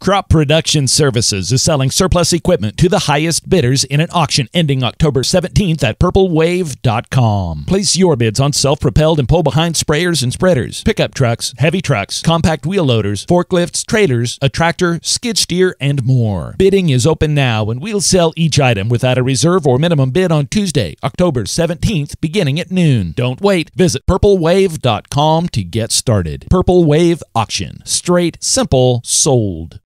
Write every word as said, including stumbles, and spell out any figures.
Crop Production Services is selling surplus equipment to the highest bidders in an auction ending October seventeenth at purple wave dot com. Place your bids on self-propelled and pull-behind sprayers and spreaders, pickup trucks, heavy trucks, compact wheel loaders, forklifts, trailers, a tractor, skid steer, and more. Bidding is open now, and we'll sell each item without a reserve or minimum bid on Tuesday, October seventeenth, beginning at noon. Don't wait. Visit purple wave dot com to get started. Purple Wave Auction. Straight, simple, sold.